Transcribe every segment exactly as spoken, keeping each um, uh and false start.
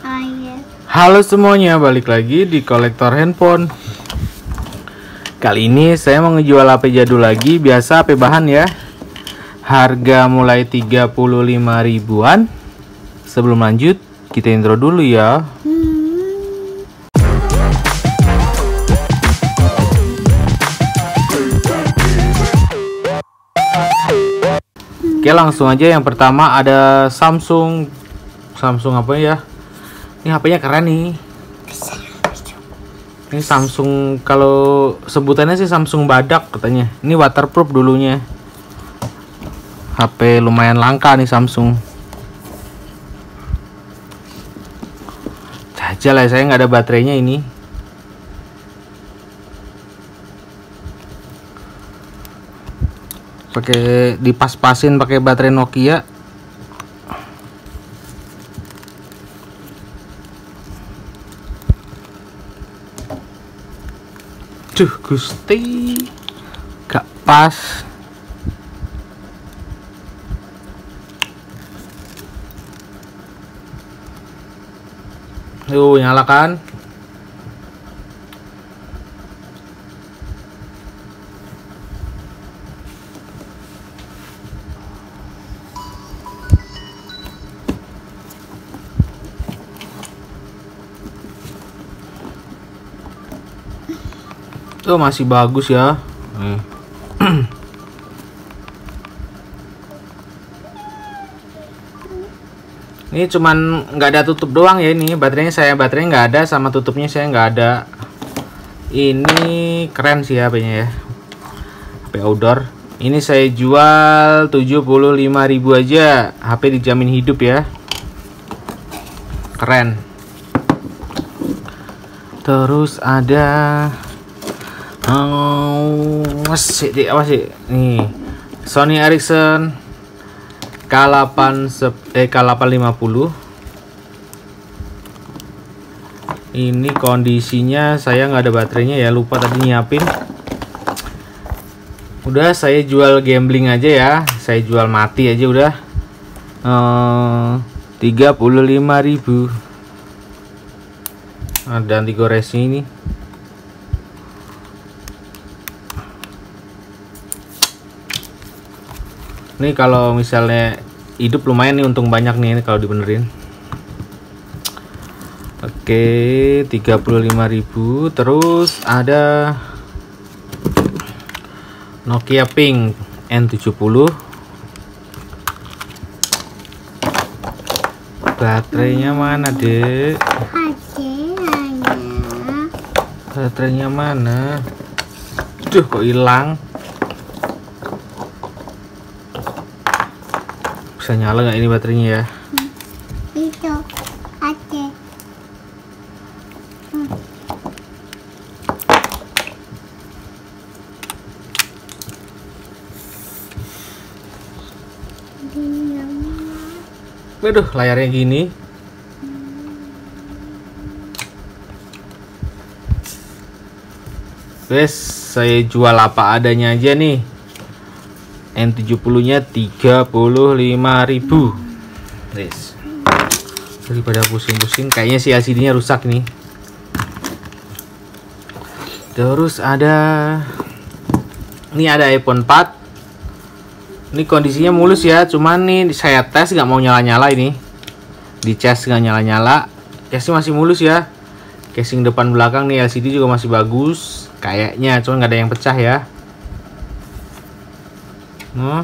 Halo semuanya, balik lagi di kolektor handphone. Kali ini saya mau ngejual H P jadul lagi, biasa H P bahan ya. Harga mulai tiga puluh lima ribuan. Sebelum lanjut, kita intro dulu ya. Oke, langsung aja. Yang pertama ada Samsung. Samsung apa ya? Ini H P-nya keren nih. Ini Samsung, kalau sebutannya sih Samsung badak katanya. Ini waterproof dulunya. H P lumayan langka nih Samsung. Jajal ya, saya nggak ada baterainya ini. Pakai dipas-pasin pakai baterai Nokia. Duh, Gusti, gak pas. Tuh, nyala kan? Oh, masih bagus ya. Hmm. Ini cuman nggak ada tutup doang ya, ini baterainya saya baterainya nggak ada, sama tutupnya saya nggak ada. Ini keren sih H P-nya ya, H P outdoor. Ini saya jual tujuh puluh lima ribu aja. H P dijamin hidup ya, keren. Terus ada Oh, masih di apa sih? Nih, Sony Ericsson K delapan eh K delapan lima puluh. Ini kondisinya saya nggak ada baterainya ya, lupa tadi nyiapin. Udah saya jual gambling aja ya, saya jual mati aja udah. Eh, tiga puluh lima ribu. Ada anti goresnya ini. Nih kalau misalnya hidup lumayan nih, untung banyak nih kalau dibenerin. Oke, tiga puluh lima ribu. Terus ada Nokia Pink N tujuh puluh. Baterainya mana, Dek? Baterainya mana? Duh, kok hilang? Bisa nyala nggak ini baterainya ya? Itu ada. Waduh, layarnya gini. Wes, saya jual apa adanya aja nih. N tujuh puluh nya tiga puluh lima ribu. Yes. Daripada pusing-pusing, kayaknya si L C D nya rusak nih. Terus ada ini ada iPhone empat. Ini kondisinya mulus ya, cuman nih saya tes nggak mau nyala-nyala ini. Di cas nggak nyala-nyala. Casing masih mulus ya. Casing depan belakang nih L C D juga masih bagus kayaknya, cuman nggak ada yang pecah ya. Nah,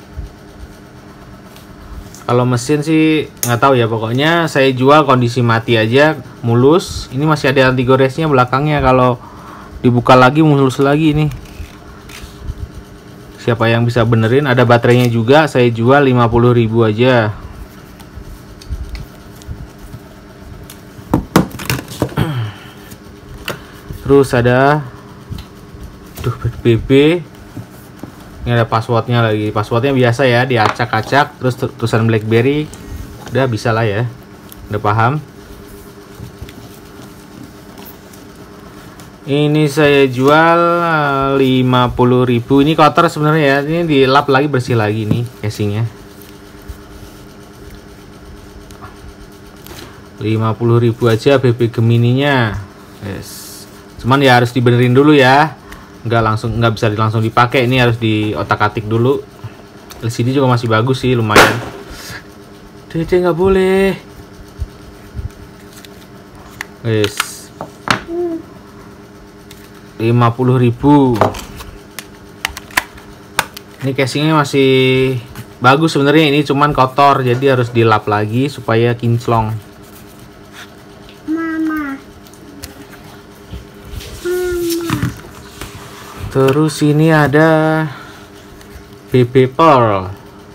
kalau mesin sih nggak tahu ya, pokoknya saya jual kondisi mati aja, mulus. Ini masih ada anti goresnya belakangnya, kalau dibuka lagi mulus lagi nih. Siapa yang bisa benerin? Ada baterainya juga, saya jual lima puluh ribu aja. Terus ada duh B B. Ini ada passwordnya lagi. Passwordnya biasa ya, diacak-acak. Terus tulisan BlackBerry. Udah bisa lah ya, udah paham. Ini saya jual lima puluh ribu. Ini kotor sebenarnya ya. Ini dilap lagi, bersih lagi nih casingnya. lima puluh ribu aja B B Gemininya. Yes. Cuman ya harus dibenerin dulu ya. Nggak langsung, nggak bisa langsung dipakai. Ini harus di otak-atik dulu. L C D juga masih bagus sih, lumayan. Dede nggak boleh. Yes. lima puluh ribu. Ini casingnya masih bagus sebenarnya, ini cuman kotor jadi harus dilap lagi supaya kinclong. Mama. Mama. Terus ini ada B B Pearl.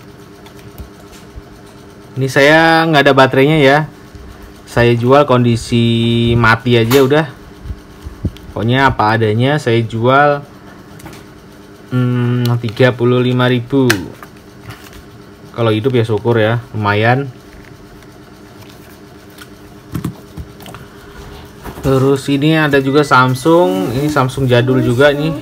Ini saya nggak ada baterainya ya. Saya jual kondisi mati aja udah. Pokoknya apa adanya saya jual hmm, tiga puluh lima ribu. Kalau hidup ya syukur ya, lumayan. Terus ini ada juga Samsung. Ini Samsung jadul juga nih.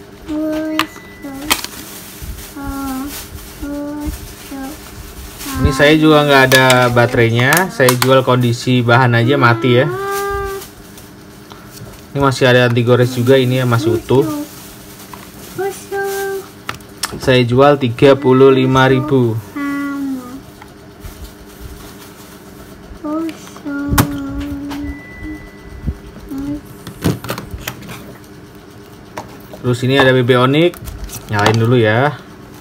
Ini saya juga nggak ada baterainya. Saya jual kondisi bahan aja mati ya. Ini masih ada anti gores juga, ini ya masih utuh. Saya jual tiga puluh lima ribu. Terus ini ada B B Onyx. Nyalain dulu ya.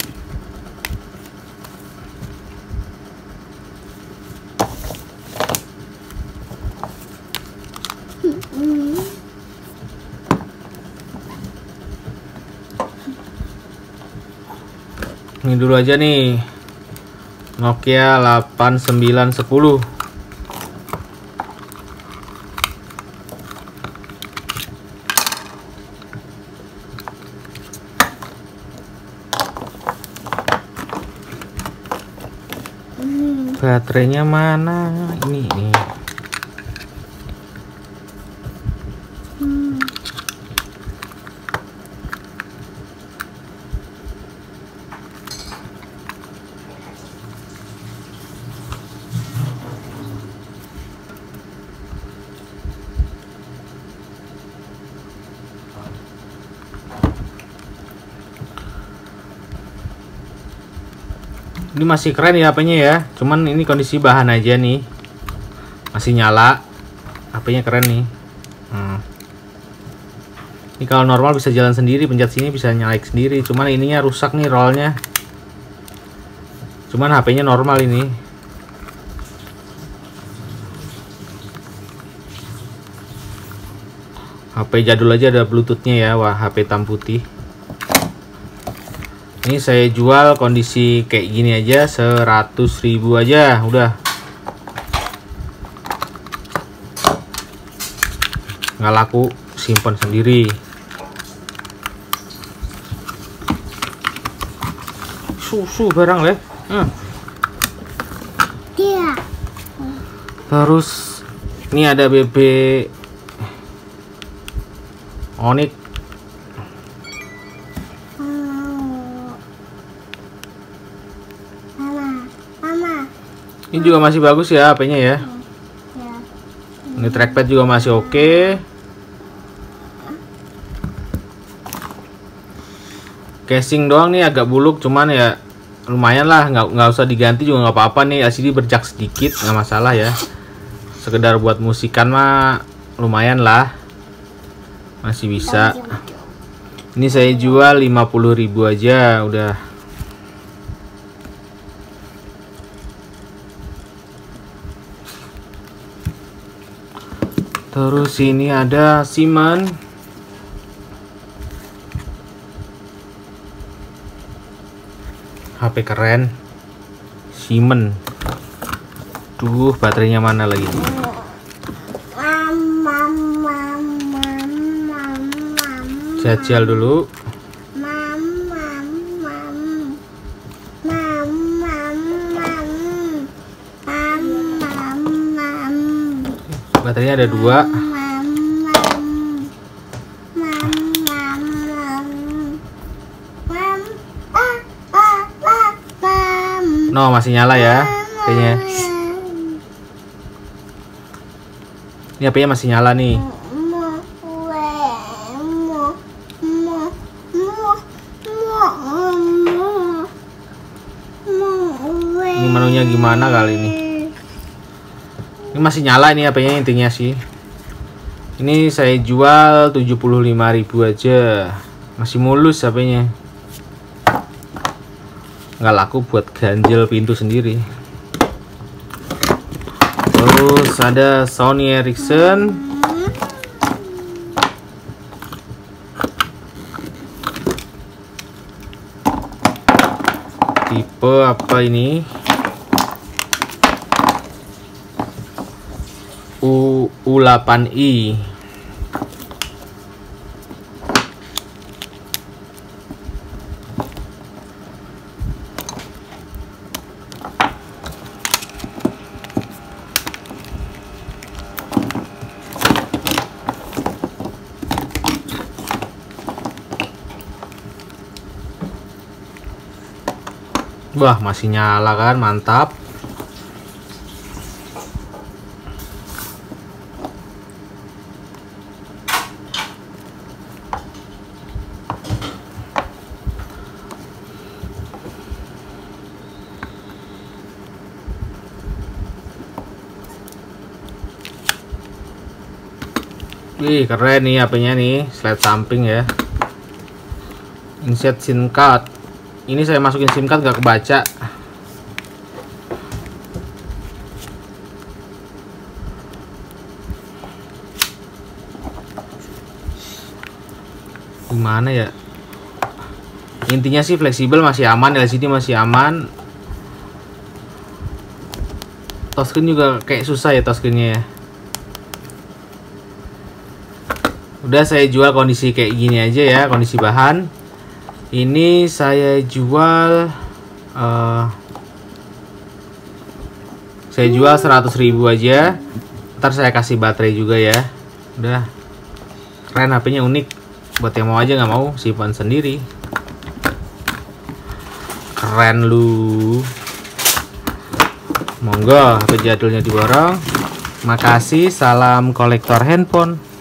Ini dulu aja nih, Nokia delapan sembilan sepuluh. Baterainya mana? Ini nih. Ini masih keren ya H P-nya ya. Cuman ini kondisi bahan aja nih. Masih nyala. H P-nya keren nih. Hmm. Ini kalau normal bisa jalan sendiri, pencet sini bisa nyalain sendiri. Cuman ininya rusak nih rollnya. Cuman H P-nya normal ini. H P jadul aja ada Bluetooth-nya ya. Wah, H P hitam putih. Ini saya jual kondisi kayak gini aja seratus ribu aja udah. Nggak laku, simpan sendiri. Susu barang leh. Hmm. Dia. Terus ini ada B B Onyx. Ini juga masih bagus ya H P-nya ya. Ini trackpad juga masih oke. Casing doang nih agak buluk, cuman ya lumayan lah, nggak nggak usah diganti juga nggak apa-apa nih. L C D berjak sedikit nggak masalah ya. Sekedar buat musikan mah lumayan lah, masih bisa. Ini saya jual lima puluh ribu aja udah. Terus ini ada Siemens. H P keren. Siemens. Duh, baterainya mana lagi? Jajal dulu. Baterainya ada dua. No, masih nyala ya kayaknya. Ini H P-nya masih nyala nih. Ini menunya gimana kali ini? Ini masih nyala ini H P-nya intinya sih. Ini saya jual tujuh puluh lima ribu aja. Masih mulus H P-nya. Nggak laku buat ganjel pintu sendiri. Terus ada Sony Ericsson. Tipe apa ini? U U delapan i. Wah, masih nyala kan, mantap. Wih, keren nih H P-nya nih, slide samping ya. Insert SIM card. Ini saya masukin SIM card gak kebaca. Gimana ya? Intinya sih fleksibel, masih aman, L C D masih aman. Touchscreen juga kayak susah ya touchscreennya ya. Udah saya jual kondisi kayak gini aja ya, kondisi bahan. Ini saya jual uh, saya jual seratus ribu aja. Ntar saya kasih baterai juga ya. Udah keren, H P-nya unik. Buat yang mau aja, nggak mau simpan sendiri. Keren lu. Monggo H P jadulnya diborong. Makasih, salam kolektor handphone.